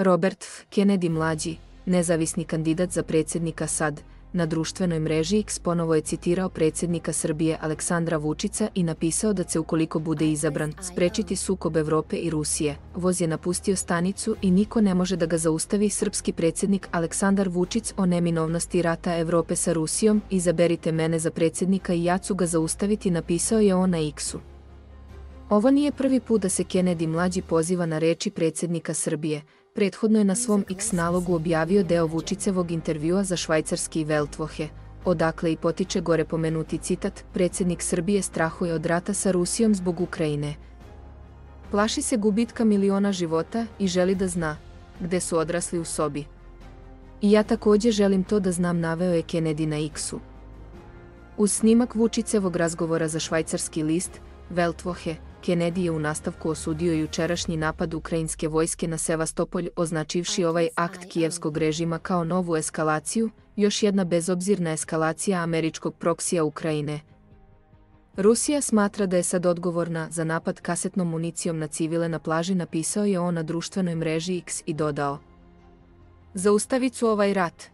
Robert F. Kennedy mlađi, nezavisni kandidat za predsjednika SAD, na društvenoj mreži X ponovo je citirao predsjednika Srbije Aleksandra Vučića i napisao da će ukoliko bude izabran sprečiti sukob Evrope i Rusije. Voz je napustio stanicu i niko ne može da ga zaustavi. Srpski predsjednik Aleksandar Vučić o neminovnosti rata Evrope sa Rusijom, izaberite mene za predsjednika i ja ću ga zaustaviti, napisao je on na X-u. Ovo nije prvi put da se Kennedy mlađi poziva na reči predsjednika Srbije. Prethodno je na svom X nalogu objavio deo Vučićevog intervjua za švajcarski Weltwoche, odakle i potiče gore pomenuti citat: predsjednik Srbije strahuje od rata sa Rusijom zbog Ukrajine. Plaši se gubitka miliona života i želi da zna gde su odrasli u sobi. I ja također želim to da znam, naveo je Kennedy na X-u. Uz snimak Vučićevog razgovora za švajcarski list Weltwoche, Kennedy je u nastavku osudio jučerašnji napad ukrajinske vojske na Sevastopolj, označivši ovaj akt kijevskog režima kao novu eskalaciju, još jedna bezobzirna eskalacija američkog proksija Ukrajine. Rusija smatra da je sad odgovorna za napad kasetnom municijom na civile na plaži, napisao je on na društvenoj mreži X i dodao: zaustavit ću ovaj rat.